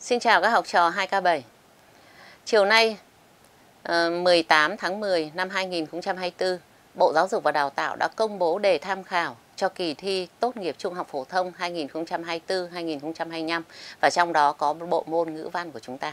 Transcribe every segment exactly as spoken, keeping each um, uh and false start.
Xin chào các học trò hai K bảy. Chiều nay mười tám tháng mười năm hai nghìn không trăm hai mươi tư, Bộ Giáo dục và Đào tạo đã công bố đề tham khảo cho kỳ thi tốt nghiệp trung học phổ thông hai nghìn không trăm hai mươi tư hai nghìn không trăm hai mươi lăm, và trong đó có bộ môn ngữ văn của chúng ta.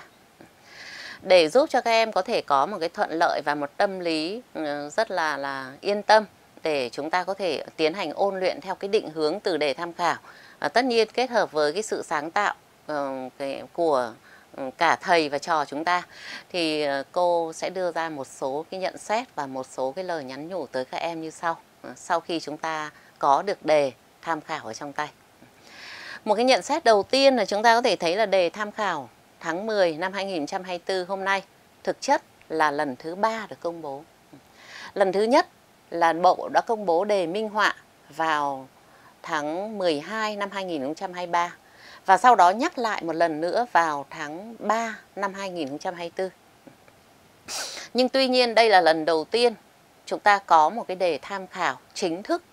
Để giúp cho các em có thể có một cái thuận lợi và một tâm lý rất là là yên tâm để chúng ta có thể tiến hành ôn luyện theo cái định hướng từ đề tham khảo, à, tất nhiên kết hợp với cái sự sáng tạo uh, cái, của cả thầy và trò chúng ta, thì cô sẽ đưa ra một số cái nhận xét và một số cái lời nhắn nhủ tới các em như sau, sau khi chúng ta có được đề tham khảo ở trong tay. Một cái nhận xét đầu tiên là chúng ta có thể thấy là đề tham khảo tháng mười năm hai nghìn không trăm hai mươi tư hôm nay thực chất là lần thứ ba được công bố. Lần thứ nhất là Bộ đã công bố đề minh họa vào tháng mười hai năm hai nghìn không trăm hai mươi ba, và sau đó nhắc lại một lần nữa vào tháng ba năm hai nghìn không trăm hai mươi tư. Nhưng tuy nhiên đây là lần đầu tiên chúng ta có một cái đề tham khảo chính thức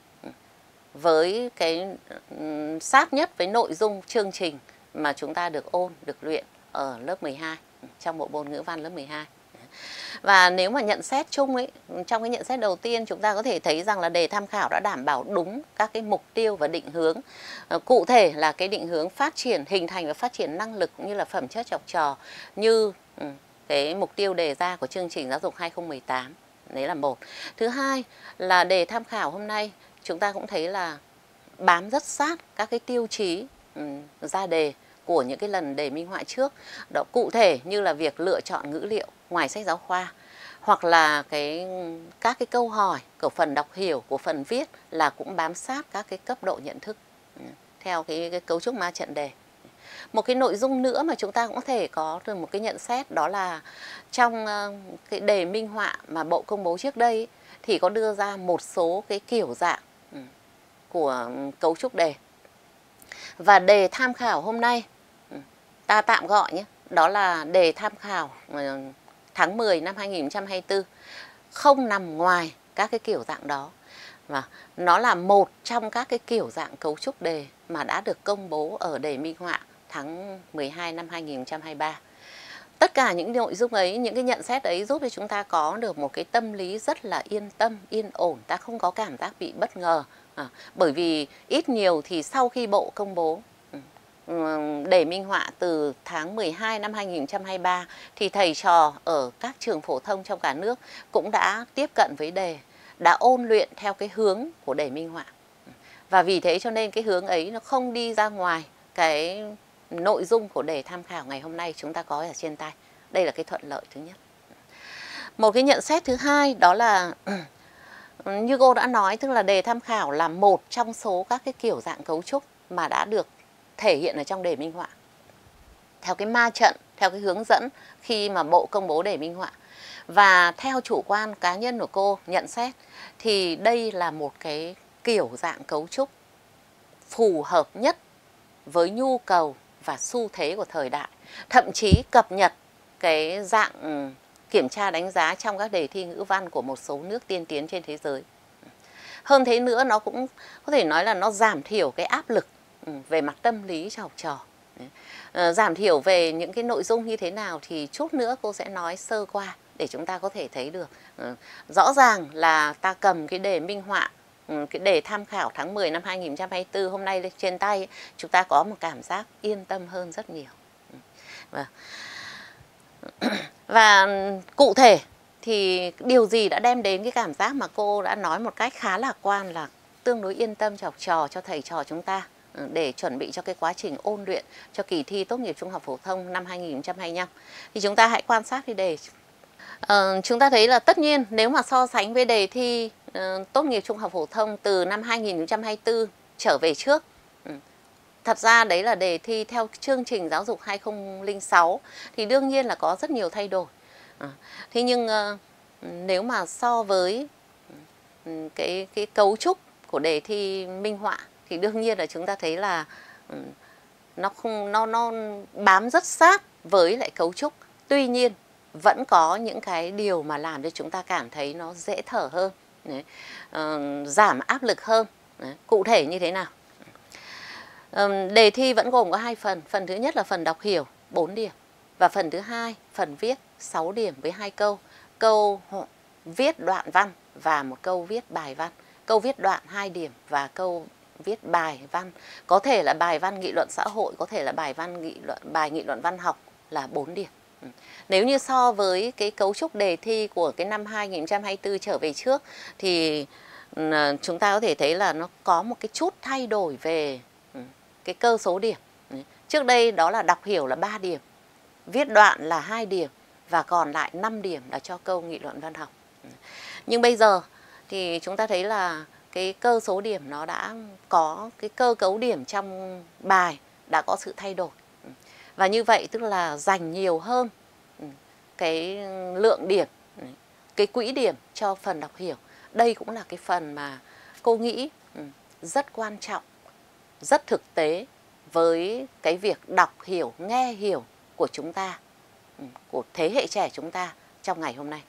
với cái sát nhất với nội dung chương trình mà chúng ta được ôn, được luyện ở lớp mười hai, trong bộ môn ngữ văn lớp mười hai. Và nếu mà nhận xét chung ấy, trong cái nhận xét đầu tiên chúng ta có thể thấy rằng là đề tham khảo đã đảm bảo đúng các cái mục tiêu và định hướng. Cụ thể là cái định hướng phát triển, hình thành và phát triển năng lực cũng như là phẩm chất học trò như cái mục tiêu đề ra của chương trình giáo dục hai không một tám. Đấy là một. Thứ hai là đề tham khảo hôm nay chúng ta cũng thấy là bám rất sát các cái tiêu chí um, ra đề của những cái lần đề minh họa trước. Đó, cụ thể như là việc lựa chọn ngữ liệu ngoài sách giáo khoa, hoặc là cái các cái câu hỏi của phần đọc hiểu, của phần viết là cũng bám sát các cái cấp độ nhận thức theo cái, cái cấu trúc ma trận đề. Một cái nội dung nữa mà chúng ta cũng có thể có được một cái nhận xét, đó là trong uh, cái đề minh họa mà Bộ công bố trước đây thì có đưa ra một số cái kiểu dạng um, của cấu trúc đề. Và đề tham khảo hôm nay ta tạm gọi nhé, đó là đề tham khảo tháng mười năm hai nghìn không trăm hai mươi tư, không nằm ngoài các cái kiểu dạng đó, và nó là một trong các cái kiểu dạng cấu trúc đề mà đã được công bố ở đề minh họa tháng mười hai năm hai nghìn không trăm hai mươi ba. Tất cả những nội dung ấy, những cái nhận xét ấy giúp cho chúng ta có được một cái tâm lý rất là yên tâm, yên ổn, ta không có cảm giác bị bất ngờ. À, bởi vì ít nhiều thì sau khi Bộ công bố đề minh họa từ tháng mười hai năm hai nghìn không trăm hai mươi ba thì thầy trò ở các trường phổ thông trong cả nước cũng đã tiếp cận với đề, đã ôn luyện theo cái hướng của đề minh họa. Và vì thế cho nên cái hướng ấy nó không đi ra ngoài cái nội dung của đề tham khảo ngày hôm nay chúng ta có ở trên tay. Đây là cái thuận lợi thứ nhất. Một cái nhận xét thứ hai đó là như cô đã nói, tức là đề tham khảo là một trong số các cái kiểu dạng cấu trúc mà đã được thể hiện ở trong đề minh họa theo cái ma trận, theo cái hướng dẫn khi mà Bộ công bố đề minh họa. Và theo chủ quan cá nhân của cô nhận xét thì đây là một cái kiểu dạng cấu trúc phù hợp nhất với nhu cầu và xu thế của thời đại, thậm chí cập nhật cái dạng kiểm tra đánh giá trong các đề thi ngữ văn của một số nước tiên tiến trên thế giới. Hơn thế nữa, nó cũng có thể nói là nó giảm thiểu cái áp lực về mặt tâm lý cho học trò. À, giảm thiểu về những cái nội dung như thế nào thì chút nữa cô sẽ nói sơ qua để chúng ta có thể thấy được. À, rõ ràng là ta cầm cái đề minh họa, cái đề tham khảo tháng mười năm hai nghìn không trăm hai mươi tư hôm nay trên tay, chúng ta có một cảm giác yên tâm hơn rất nhiều. Và, và cụ thể thì điều gì đã đem đến cái cảm giác mà cô đã nói một cách khá lạc quan là tương đối yên tâm cho học trò, cho thầy trò chúng ta để chuẩn bị cho cái quá trình ôn luyện cho kỳ thi tốt nghiệp trung học phổ thông năm hai nghìn không trăm hai mươi lăm. Thì chúng ta hãy quan sát cái đề. Ờ, chúng ta thấy là tất nhiên nếu mà so sánh với đề thi uh, tốt nghiệp trung học phổ thông từ năm hai nghìn không trăm hai mươi tư trở về trước, ừ, thật ra đấy là đề thi theo chương trình giáo dục hai không không sáu thì đương nhiên là có rất nhiều thay đổi. À, thế nhưng uh, nếu mà so với uh, cái, cái cấu trúc của đề thi minh họa thì đương nhiên là chúng ta thấy là uh, nó không nó nó bám rất sát với lại cấu trúc. Tuy nhiên vẫn có những cái điều mà làm cho chúng ta cảm thấy nó dễ thở hơn, đấy, uh, giảm áp lực hơn. Đấy, cụ thể như thế nào? Uh, đề thi vẫn gồm có hai phần. Phần thứ nhất là phần đọc hiểu. bốn điểm. Và phần thứ hai, phần viết sáu điểm với hai câu. Câu viết đoạn văn và một câu viết bài văn. Câu viết đoạn hai điểm và câu viết bài văn. Có thể là bài văn nghị luận xã hội, có thể là bài văn nghị luận bài nghị luận văn học là bốn điểm. Nếu như so với cái cấu trúc đề thi của cái năm hai nghìn không trăm hai mươi tư trở về trước thì chúng ta có thể thấy là nó có một cái chút thay đổi về cái cơ số điểm. Trước đây đó là đọc hiểu là ba điểm, viết đoạn là hai điểm và còn lại năm điểm là cho câu nghị luận văn học. Nhưng bây giờ thì chúng ta thấy là cái cơ số điểm nó đã có, cái cơ cấu điểm trong bài đã có sự thay đổi. Và như vậy tức là dành nhiều hơn cái lượng điểm, cái quỹ điểm cho phần đọc hiểu. Đây cũng là cái phần mà cô nghĩ rất quan trọng, rất thực tế với cái việc đọc hiểu, nghe hiểu của chúng ta, của thế hệ trẻ chúng ta trong ngày hôm nay.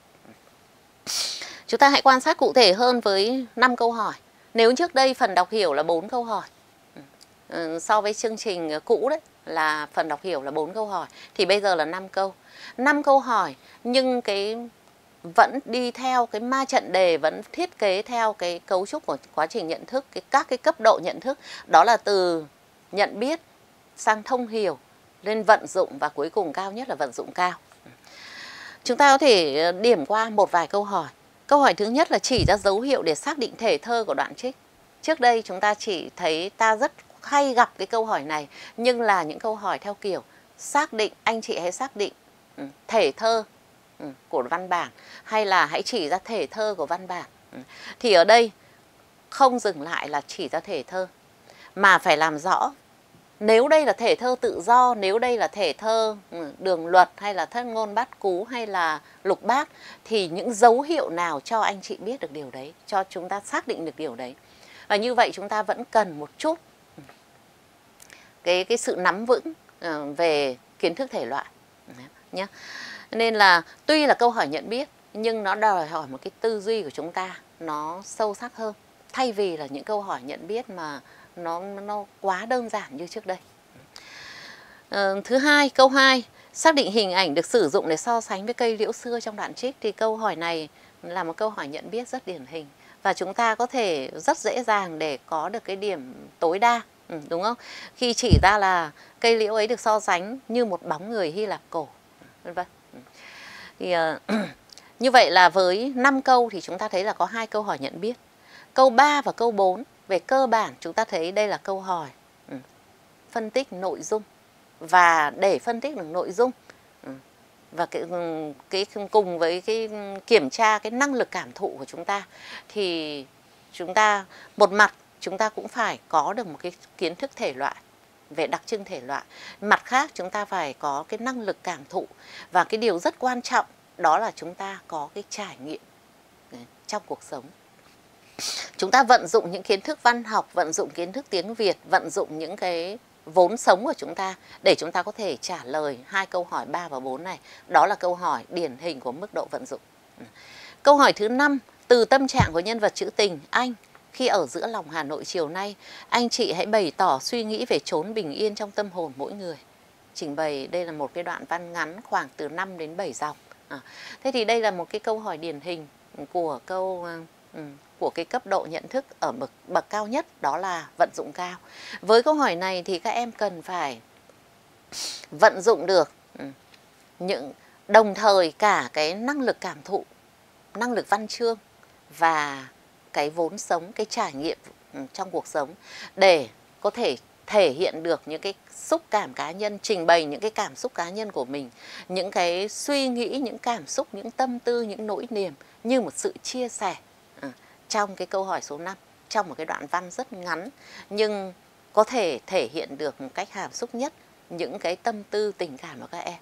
Chúng ta hãy quan sát cụ thể hơn với năm câu hỏi. Nếu trước đây phần đọc hiểu là bốn câu hỏi, so với chương trình cũ đấy là phần đọc hiểu là bốn câu hỏi, thì bây giờ là năm câu. năm câu hỏi nhưng cái vẫn đi theo cái ma trận đề, vẫn thiết kế theo cái cấu trúc của quá trình nhận thức, cái các cái cấp độ nhận thức, đó là từ nhận biết sang thông hiểu lên vận dụng và cuối cùng cao nhất là vận dụng cao. Chúng ta có thể điểm qua một vài câu hỏi. Câu hỏi thứ nhất là chỉ ra dấu hiệu để xác định thể thơ của đoạn trích. Trước đây chúng ta chỉ thấy, ta rất hay gặp cái câu hỏi này, nhưng là những câu hỏi theo kiểu xác định, anh chị hãy xác định thể thơ của văn bản, hay là hãy chỉ ra thể thơ của văn bản. Thì ở đây không dừng lại là chỉ ra thể thơ, mà phải làm rõ nếu đây là thể thơ tự do, nếu đây là thể thơ đường luật, hay là thất ngôn bát cú, hay là lục bát, thì những dấu hiệu nào cho anh chị biết được điều đấy, cho chúng ta xác định được điều đấy. Và như vậy chúng ta vẫn cần một chút cái, cái sự nắm vững về kiến thức thể loại nhé. Nên là tuy là câu hỏi nhận biết, nhưng nó đòi hỏi một cái tư duy của chúng ta nó sâu sắc hơn, thay vì là những câu hỏi nhận biết mà nó, nó quá đơn giản như trước đây. À, thứ hai, câu hai, xác định hình ảnh được sử dụng để so sánh với cây liễu xưa trong đoạn trích. Thì câu hỏi này là một câu hỏi nhận biết rất điển hình, và chúng ta có thể rất dễ dàng để có được cái điểm tối đa, ừ, đúng không? Khi chỉ ra là cây liễu ấy được so sánh như một bóng người Hy Lạp cổ, vân vân. Thì uh, như vậy là với năm câu thì chúng ta thấy là có hai câu hỏi nhận biết. Câu ba và câu bốn về cơ bản chúng ta thấy đây là câu hỏi ừ, phân tích nội dung. Và để phân tích được nội dung ừ, và cái, cái cùng với cái kiểm tra cái năng lực cảm thụ của chúng ta, thì chúng ta một mặt chúng ta cũng phải có được một cái kiến thức thể loại về đặc trưng thể loại, mặt khác chúng ta phải có cái năng lực cảm thụ, và cái điều rất quan trọng đó là chúng ta có cái trải nghiệm trong cuộc sống. Chúng ta vận dụng những kiến thức văn học, vận dụng kiến thức tiếng Việt, vận dụng những cái vốn sống của chúng ta để chúng ta có thể trả lời hai câu hỏi ba và bốn này. Đó là câu hỏi điển hình của mức độ vận dụng. Câu hỏi thứ năm, từ tâm trạng của nhân vật trữ tình anh khi ở giữa lòng Hà Nội chiều nay, anh chị hãy bày tỏ suy nghĩ về chốn bình yên trong tâm hồn mỗi người. Trình bày, đây là một cái đoạn văn ngắn khoảng từ năm đến bảy dòng. À, thế thì đây là một cái câu hỏi điển hình của câu uh, của cái cấp độ nhận thức ở bậc bậc cao nhất, đó là vận dụng cao. Với câu hỏi này thì các em cần phải vận dụng được uh, những đồng thời cả cái năng lực cảm thụ, năng lực văn chương và cái vốn sống, cái trải nghiệm trong cuộc sống để có thể thể hiện được những cái xúc cảm cá nhân, trình bày những cái cảm xúc cá nhân của mình, những cái suy nghĩ, những cảm xúc, những tâm tư, những nỗi niềm như một sự chia sẻ à, trong cái câu hỏi số năm, trong một cái đoạn văn rất ngắn nhưng có thể thể hiện được một cách hàm xúc nhất những cái tâm tư tình cảm của các em.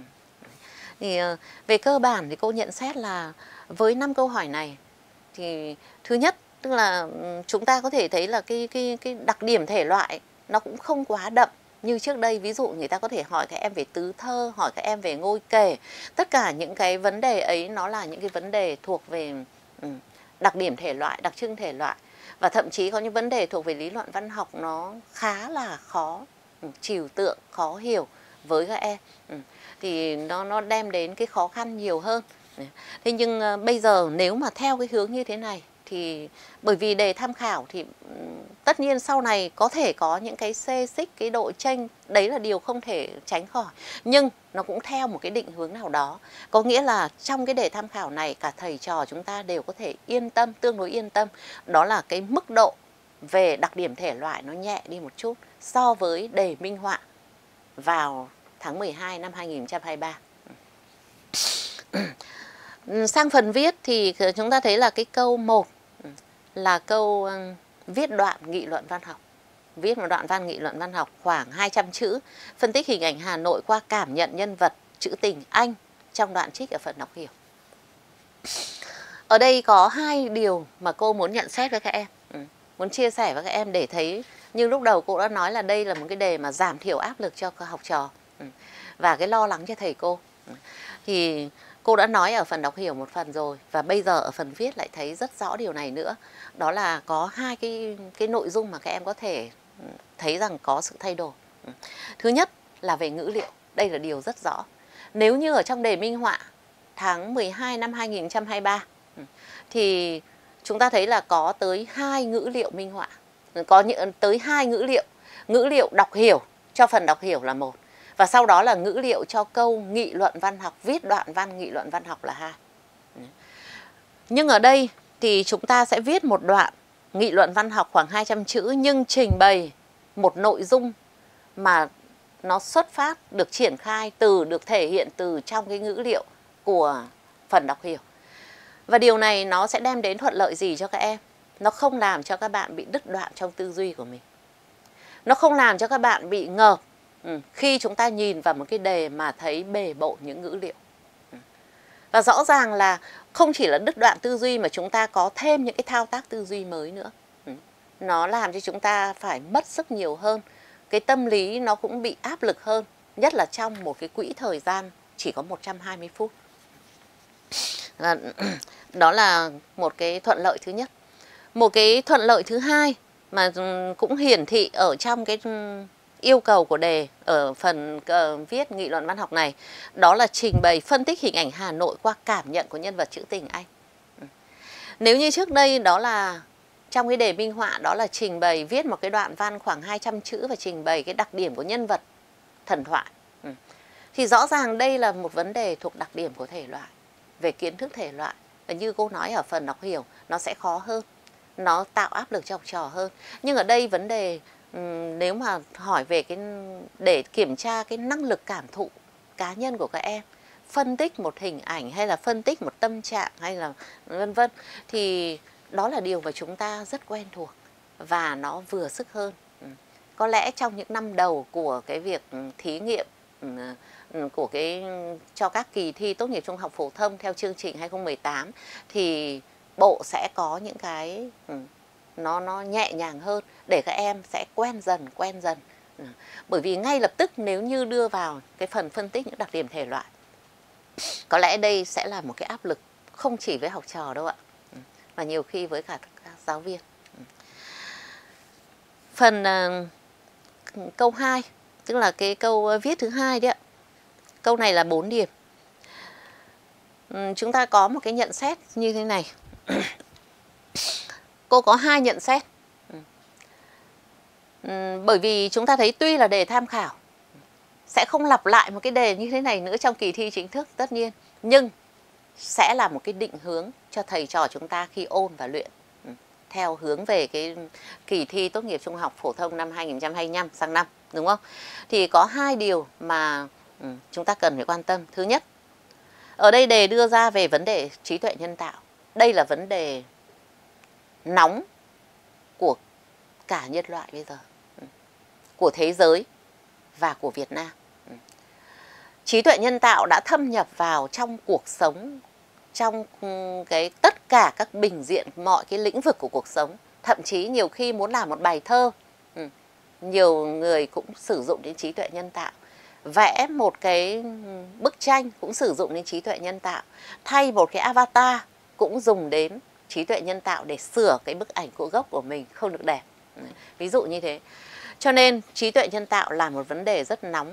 Thì về cơ bản thì cô nhận xét là với năm câu hỏi này thì thứ nhất tức là chúng ta có thể thấy là cái cái cái đặc điểm thể loại nó cũng không quá đậm như trước đây. Ví dụ người ta có thể hỏi các em về tứ thơ, hỏi các em về ngôi kể. Tất cả những cái vấn đề ấy nó là những cái vấn đề thuộc về đặc điểm thể loại, đặc trưng thể loại. Và thậm chí có những vấn đề thuộc về lý luận văn học nó khá là khó trừu tượng, khó hiểu với các em. Ừ. Thì nó nó đem đến cái khó khăn nhiều hơn. Thế nhưng uh, bây giờ nếu mà theo cái hướng như thế này thì bởi vì đề tham khảo thì um, tất nhiên sau này có thể có những cái xê xích, cái độ chênh, đấy là điều không thể tránh khỏi. Nhưng nó cũng theo một cái định hướng nào đó. Có nghĩa là trong cái đề tham khảo này cả thầy trò chúng ta đều có thể yên tâm, tương đối yên tâm. Đó là cái mức độ về đặc điểm thể loại nó nhẹ đi một chút so với đề minh họa vào tháng mười hai năm hai nghìn không trăm hai mươi ba. Sang phần viết thì chúng ta thấy là cái câu một là câu viết đoạn nghị luận văn học. Viết một đoạn văn nghị luận văn học khoảng hai trăm chữ, phân tích hình ảnh Hà Nội qua cảm nhận nhân vật trữ tình Anh trong đoạn trích ở phần đọc hiểu. Ở đây có hai điều mà cô muốn nhận xét với các em, ừ, muốn chia sẻ với các em để thấy, như lúc đầu cô đã nói là đây là một cái đề mà giảm thiểu áp lực cho các học trò, ừ, và cái lo lắng cho thầy cô. Ừ. Thì cô đã nói ở phần đọc hiểu một phần rồi, và bây giờ ở phần viết lại thấy rất rõ điều này nữa. Đó là có hai cái, cái nội dung mà các em có thể thấy rằng có sự thay đổi. Thứ nhất là về ngữ liệu, đây là điều rất rõ. Nếu như ở trong đề minh họa tháng mười hai năm hai nghìn không trăm hai mươi ba thì chúng ta thấy là có tới hai ngữ liệu minh họa, có những tới hai ngữ liệu. Ngữ liệu đọc hiểu cho phần đọc hiểu là một, và sau đó là ngữ liệu cho câu nghị luận văn học, viết đoạn văn nghị luận văn học là hai. Nhưng ở đây thì chúng ta sẽ viết một đoạn nghị luận văn học khoảng hai trăm chữ, nhưng trình bày một nội dung mà nó xuất phát, được triển khai từ, được thể hiện từ trong cái ngữ liệu của phần đọc hiểu. Và điều này nó sẽ đem đến thuận lợi gì cho các em? Nó không làm cho các bạn bị đứt đoạn trong tư duy của mình. Nó không làm cho các bạn bị ngợp ừ, khi chúng ta nhìn vào một cái đề mà thấy bề bộn những ngữ liệu. Ừ. Và rõ ràng là không chỉ là đứt đoạn tư duy mà chúng ta có thêm những cái thao tác tư duy mới nữa. Ừ. Nó làm cho chúng ta phải mất sức nhiều hơn. Cái tâm lý nó cũng bị áp lực hơn, nhất là trong một cái quỹ thời gian chỉ có một trăm hai mươi phút. Và đó là một cái thuận lợi thứ nhất. Một cái thuận lợi thứ hai mà cũng hiển thị ở trong cái yêu cầu của đề ở phần uh, viết nghị luận văn học này, đó là trình bày phân tích hình ảnh Hà Nội qua cảm nhận của nhân vật trữ tình Anh. Nếu như trước đây đó là trong cái đề minh họa, đó là trình bày viết một cái đoạn văn khoảng hai trăm chữ và trình bày cái đặc điểm của nhân vật thần thoại, ừ, thì rõ ràng đây là một vấn đề thuộc đặc điểm của thể loại, về kiến thức thể loại. Và như cô nói ở phần đọc hiểu, nó sẽ khó hơn, nó tạo áp lực cho học trò hơn. Nhưng ở đây vấn đề um, nếu mà hỏi về cái để kiểm tra cái năng lực cảm thụ cá nhân của các em, phân tích một hình ảnh hay là phân tích một tâm trạng hay là vân vân, thì đó là điều mà chúng ta rất quen thuộc và nó vừa sức hơn. Có lẽ trong những năm đầu của cái việc thí nghiệm của cái cho các kỳ thi tốt nghiệp trung học phổ thông theo chương trình hai không một tám thì Bộ sẽ có những cái nó nó nhẹ nhàng hơn để các em sẽ quen dần quen dần. Bởi vì ngay lập tức nếu như đưa vào cái phần phân tích những đặc điểm thể loại, có lẽ đây sẽ là một cái áp lực không chỉ với học trò đâu ạ, mà nhiều khi với cả các giáo viên. Phần uh, câu hai, tức là cái câu viết thứ hai đấy ạ. Câu này là bốn điểm. Um, chúng ta có một cái nhận xét như thế này. Cô có hai nhận xét. Um, bởi vì chúng ta thấy tuy là đề tham khảo, sẽ không lặp lại một cái đề như thế này nữa trong kỳ thi chính thức tất nhiên, nhưng sẽ là một cái định hướng cho thầy trò chúng ta khi ôn và luyện theo hướng về cái kỳ thi tốt nghiệp trung học phổ thông năm hai nghìn không trăm hai mươi lăm sang năm, đúng không? Thì có hai điều mà ừ, chúng ta cần phải quan tâm. Thứ nhất, ở đây đề đưa ra về vấn đề trí tuệ nhân tạo. Đây là vấn đề nóng của cả nhân loại bây giờ, của thế giới và của Việt Nam. Trí tuệ nhân tạo đã thâm nhập vào trong cuộc sống, trong cái tất cả các bình diện, mọi cái lĩnh vực của cuộc sống. Thậm chí nhiều khi muốn làm một bài thơ, nhiều người cũng sử dụng đến trí tuệ nhân tạo. Vẽ một cái bức tranh cũng sử dụng đến trí tuệ nhân tạo. Thay một cái avatar cũng dùng đến trí tuệ nhân tạo để sửa cái bức ảnh của gốc của mình không được đẹp. Ví dụ như thế. Cho nên trí tuệ nhân tạo là một vấn đề rất nóng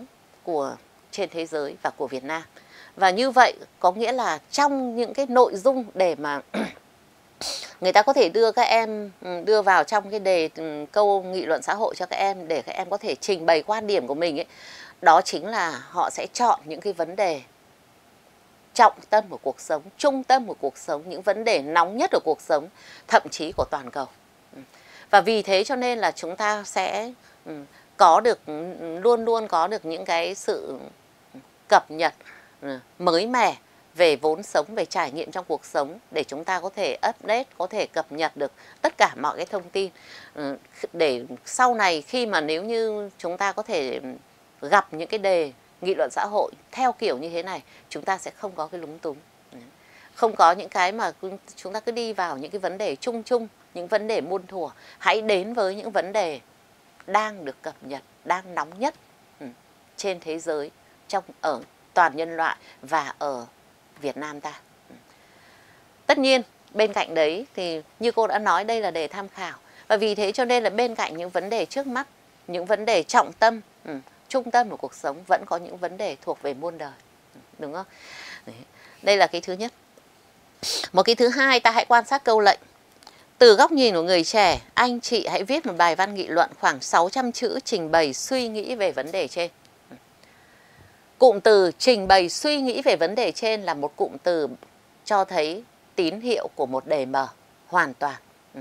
của trên thế giới và của Việt Nam. Và như vậy có nghĩa là trong những cái nội dung để mà người ta có thể đưa các em đưa vào trong cái đề câu nghị luận xã hội cho các em để các em có thể trình bày quan điểm của mình ấy, đó chính là họ sẽ chọn những cái vấn đề trọng tâm của cuộc sống, trung tâm của cuộc sống, những vấn đề nóng nhất của cuộc sống, thậm chí của toàn cầu. Và vì thế cho nên là chúng ta sẽ có được, luôn luôn có được những cái sự cập nhật mới mẻ về vốn sống, về trải nghiệm trong cuộc sống để chúng ta có thể update, có thể cập nhật được tất cả mọi cái thông tin. Để sau này khi mà nếu như chúng ta có thể gặp những cái đề nghị luận xã hội theo kiểu như thế này, chúng ta sẽ không có cái lúng túng. Không có những cái mà chúng ta cứ đi vào những cái vấn đề chung chung, những vấn đề muôn thuở. Hãy đến với những vấn đề đang được cập nhật, đang nóng nhất trên thế giới, trong ở toàn nhân loại và ở Việt Nam ta. Tất nhiên bên cạnh đấy thì như cô đã nói, đây là đề tham khảo. Và vì thế cho nên là bên cạnh những vấn đề trước mắt, những vấn đề trọng tâm, trung tâm của cuộc sống, vẫn có những vấn đề thuộc về muôn đời. Đúng không? Đấy. Đây là cái thứ nhất. Một cái thứ hai, ta hãy quan sát câu lệnh. Từ góc nhìn của người trẻ, anh chị hãy viết một bài văn nghị luận khoảng sáu trăm chữ trình bày suy nghĩ về vấn đề trên. Cụm từ trình bày suy nghĩ về vấn đề trên là một cụm từ cho thấy tín hiệu của một đề mở hoàn toàn.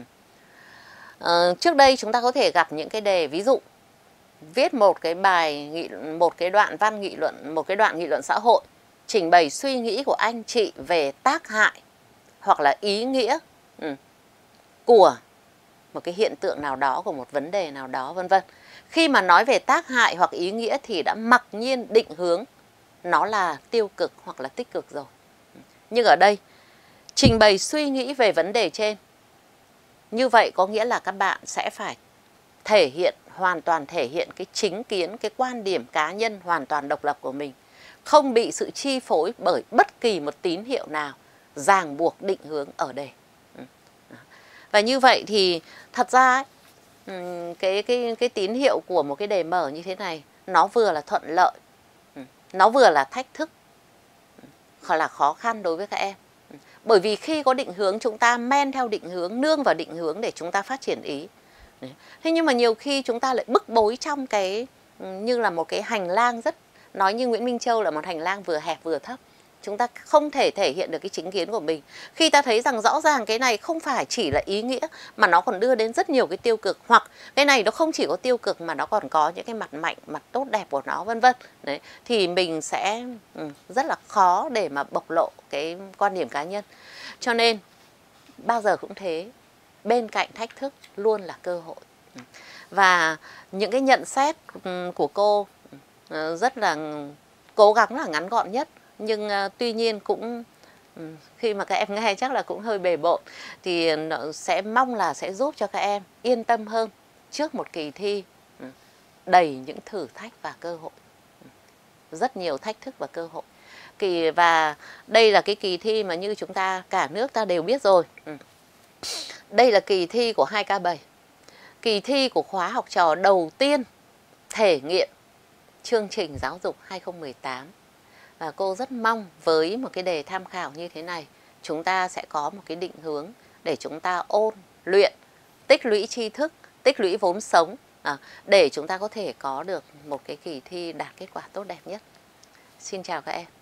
Ờ, trước đây chúng ta có thể gặp những cái đề, ví dụ viết một cái bài nghị, một cái đoạn văn nghị luận, một cái đoạn nghị luận xã hội trình bày suy nghĩ của anh chị về tác hại hoặc là ý nghĩa ừ, của một cái hiện tượng nào đó, của một vấn đề nào đó, vân vân. Khi mà nói về tác hại hoặc ý nghĩa thì đã mặc nhiên định hướng nó là tiêu cực hoặc là tích cực rồi. Nhưng ở đây, trình bày suy nghĩ về vấn đề trên, như vậy có nghĩa là các bạn sẽ phải thể hiện, hoàn toàn thể hiện cái chính kiến, cái quan điểm cá nhân hoàn toàn độc lập của mình, không bị sự chi phối bởi bất kỳ một tín hiệu nào ràng buộc định hướng ở đề. Và như vậy thì thật ra cái, cái, cái tín hiệu của một cái đề mở như thế này, nó vừa là thuận lợi, nó vừa là thách thức, là khó khăn đối với các em. Bởi vì khi có định hướng, chúng ta men theo định hướng, nương vào định hướng để chúng ta phát triển ý. Thế nhưng mà nhiều khi chúng ta lại bức bối trong cái, như là một cái hành lang rất, nói như Nguyễn Minh Châu là một hành lang vừa hẹp vừa thấp. Chúng ta không thể thể hiện được cái chính kiến của mình. Khi ta thấy rằng rõ ràng cái này không phải chỉ là ý nghĩa, mà nó còn đưa đến rất nhiều cái tiêu cực. Hoặc cái này nó không chỉ có tiêu cực mà nó còn có những cái mặt mạnh, mặt tốt đẹp của nó, vân vân. Đấy, thì mình sẽ rất là khó để mà bộc lộ cái quan điểm cá nhân. Cho nên bao giờ cũng thế, bên cạnh thách thức luôn là cơ hội. Và những cái nhận xét của cô rất là cố gắng là ngắn gọn nhất. Nhưng uh, tuy nhiên cũng um, khi mà các em nghe chắc là cũng hơi bề bộn, thì nó sẽ mong là sẽ giúp cho các em yên tâm hơn trước một kỳ thi um, đầy những thử thách và cơ hội. Um, rất nhiều thách thức và cơ hội. Kỳ, và đây là cái kỳ thi mà như chúng ta, cả nước ta đều biết rồi. Um, đây là kỳ thi của hai K bảy. Kỳ thi của khóa học trò đầu tiên thể nghiệm chương trình giáo dục hai không một tám. Và cô rất mong với một cái đề tham khảo như thế này, chúng ta sẽ có một cái định hướng để chúng ta ôn, luyện, tích lũy tri thức, tích lũy vốn sống, à, để chúng ta có thể có được một cái kỳ thi đạt kết quả tốt đẹp nhất. Xin chào các em.